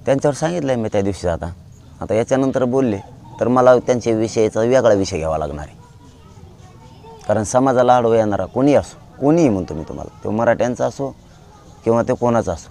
त्यांच्यावर सांगितलं आहे मी त्या दिवशी. आता याच्यानंतर बोलले तर मला त्यांच्या विषयाचा वेगळा विषय घ्यावा लागणार आहे. कारण समाजाला आडवं येणारा कोणी असो, कोणीही म्हणतो मी तुम्हाला, तो मराठ्यांचा असो किंवा ते कोणाचा असो,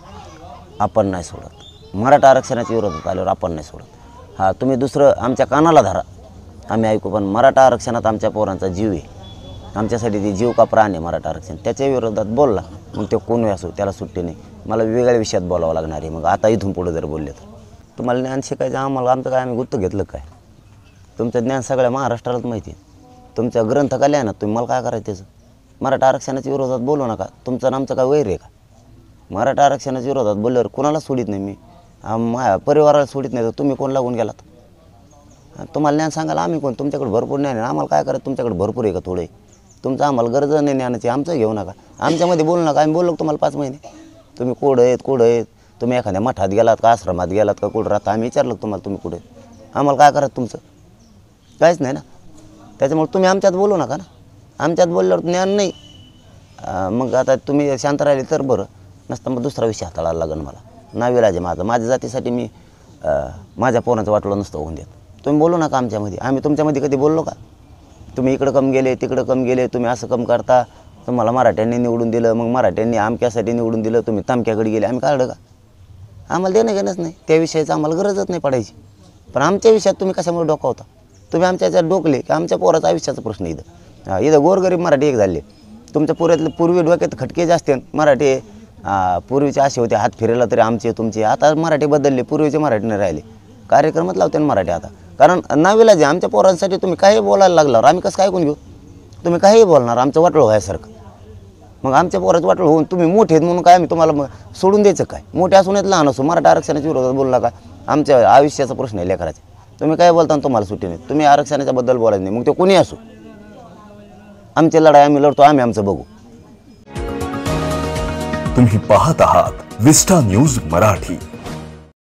आपण नाही सोडत. मराठा आरक्षणाच्या विरोधात आल्यावर आपण नाही सोडत. हां, तुम्ही दुसरं आमच्या कानाला धरा, आम्ही ऐकू, पण मराठा आरक्षणात आमच्या पोरांचा जीव आहे. आमच्यासाठी ती जीव का प्राण आहे मराठा आरक्षण. त्याच्या विरोधात बोलला मग ते कोणी असो, त्याला सुट्टी नाही. मला वेगळ्या विषयात बोलावं लागणार आहे. मग आता इथून पुढे जर बोलले तर तुम्हाला ज्ञान शिकायचं आम्हाला, आमचं काय आम्ही गुत्त घेतलं काय? तुमचं ज्ञान सगळ्या महाराष्ट्रालाच माहिती आहे. तुमच्या ग्रंथकाले आहे ना, तुम्ही मला काय करायचं त्याचं? मराठा आरक्षणाच्या विरोधात बोलू नका. तुमचं आमचं काय वैर आहे का? मराठा आरक्षणाच्या विरोधात बोलल्यावर कोणाला सोडित नाही मी, माझ्या परिवाराला सोडित नाही. तर तुम्ही कोण लागून गेलात? तुम्हाला ज्ञान सांगायला आम्ही कोण? तुमच्याकडे भरपूर ज्ञान आहे. आम्हाला काय करायचं? तुमच्याकडे भरपूर आहे का थोडं आहे? तुमचं आम्हाला गरज नाही ज्ञानाची, आमचं घेऊ नका. आमच्यामध्ये बोलू नका. आम्ही बोललो तुम्हाला 5 महिने तुम्ही कुठं आहेत, तुम्ही एखाद्या मठात गेलात का, आश्रमात गेलात का, कुठं राहता? आम्ही विचारलं तुम्हाला तुम्ही कुठे? आम्हाला काय करायचं तुमचं? काहीच नाही ना. त्याच्यामुळे तुम्ही आमच्यात बोलू नका ना. आमच्यात बोलल्यावर ज्ञान नाही. मग आता तुम्ही शांत राहिले तर बरं, नसतं मग दुसरा विषय हाताळायला लागेल मला. नाविलाज आहे माझ्या जातीसाठी मी माझ्या पोरांचं वाटलं नसतं होऊन देत. तुम्ही बोलू नका आमच्यामध्ये. आम्ही तुमच्यामध्ये कधी बोललो का? तुम्ही इकडं कम गेले, तिकडं कम गेले, तुम्ही असं कम करता, तुम्हाला मराठ्यांनी निवडून दिलं, मग मराठ्यांनी आमक्यासाठी निवडून दिलं, तुम्ही तामक्याकडे गेले, आम्ही काढलं का? आम्हाला देणं घेणंच नाही त्या विषयाचं, आम्हाला गरजच नाही पडायची. पण आमच्या विषयात तुम्ही कशामुळे डोकावता? तुम्ही आमच्या याच्यात डोकले की आमच्या पोराचा आयुष्याचा प्रश्न इथं गोरगरीब मराठी एक झाले. तुमच्या पूर्वी डोक्यात खटके जास्त मराठी पूर्वीचे असे होते, हात फिरायला तरी आमचे तुमचे. आता मराठी बदलले, पूर्वीचे मराठी नाही राहिले. कार्यक्रमात लावते ना मराठी आता. कारण नाविलाज आहे. आमच्या पोरांसाठी तुम्ही काही बोलायला लागल्यावर आम्ही कसं काय ऐकून घेऊ? तुम्ही काहीही बोलणार, आमचं वाटलं व्हायसारखं. मग आमच्या पोराचं वाटलं होऊन तुम्ही मोठे आहेत म्हणून काय आम्ही तुम्हाला सोडून द्यायचं काय? मोठे असून येत लहान असो, मराठा आरक्षणाच्या विरोधात बोलला का? आमच्या आयुष्याचा प्रश्न आहे लेकराचा. तुम्ही काय बोलता तुम्हाला सुट्टी नाही. तुम्ही आरक्षणाच्या बद्दल बोलायचं नाही. मग ते कोणी असो, आमची लढाई आम्ही लढतो, आम्ही आमचं बघू. तुम्ही पाहत आहात विस्टा न्यूज मराठी.